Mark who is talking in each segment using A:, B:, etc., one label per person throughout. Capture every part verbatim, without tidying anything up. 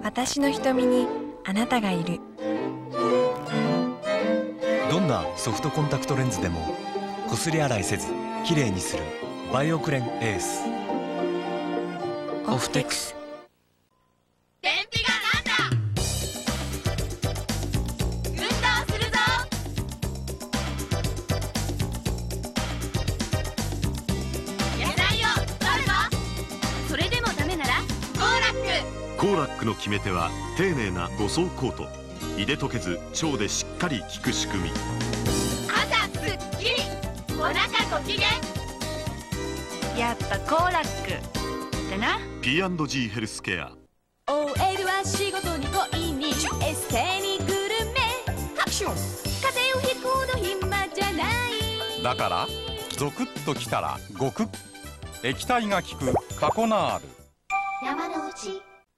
A: 私の瞳にあなたがいる。
B: どんなソフトコンタクトレンズでもこすり洗いせずきれいにするバイオクレンエース。
A: オフテクス。
C: 天日がなんだ。運動するぞ。野菜を取るぞ。それでもダメならコーラック。
D: コーラックの決め手は丁寧なご層コート。胃で溶けず腸でしっかり効く仕組み。
C: 朝すっきり、お腹ご機嫌。
E: やっぱコーラックだな。
D: ピーアンドジー ヘルスケア。
C: オーエル は仕事に恋にエステにグルメハクション。風邪をひくほど暇じゃない。
F: だからゾクッときたらゴクッ、液体が効くカコナール。
C: 山の内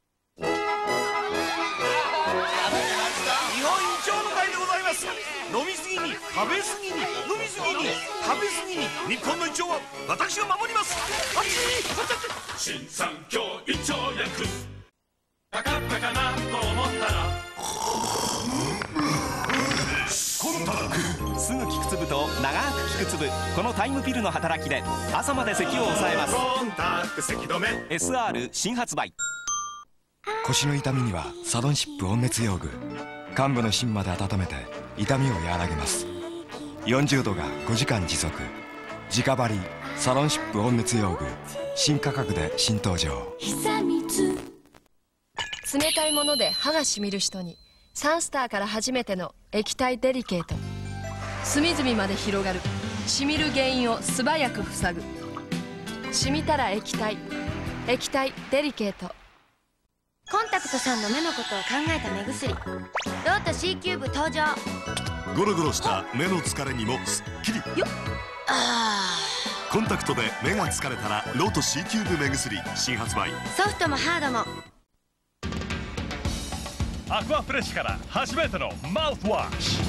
G: 日本一丁の会でございます。飲みすぎに食べすぎに飲みすぎに食べすぎに日本の一丁は私が守ります。あっち新三協一丁薬かかったかなと思ったらコンタクト。
H: すぐ効く粒と長く効く粒、このタイムピルの働きで朝まで咳を抑えます。
G: コンタクト咳止め
H: エスアール 新発売。
B: 腰の痛みにはサドンシップ温熱用具。患部の芯まで温めて痛みを和らげます。よんじゅうどがごじかん持続。直張りサドンシップ温熱用具、新価格で新登場。
C: 久光。
A: 冷たいもので歯がしみる人にサンスターから初めての液体デリケート。隅々まで広がるしみる原因を素早く塞ぐ。しみたら液体、液体デリケート。
I: コンタクトさんの目のことを考えた目薬、ロート C キューブ登場。
D: ゴロゴロした目の疲れにもすっきり。
I: よっ、あ
D: コンタクトで目が疲れたらロート C キューブ目薬新発売。
I: ソフトもハードも。
G: アクアフレッシュから初めてのマウスワッシ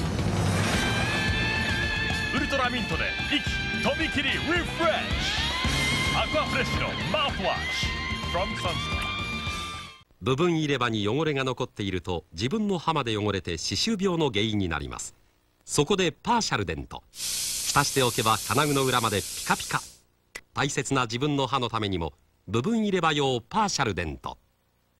G: ュ。ウルトラミントで息とびきりリフレッシュ。アクアフレッシュのマウスワッシュ from Sunset。
J: 部分入れ歯に汚れが残っていると自分の歯まで汚れて歯周病の原因になります。そこでパーシャルデント。浸しておけば金具の裏までピカピカ。大切な自分の歯のためにも部分入れ歯用パーシャルデント。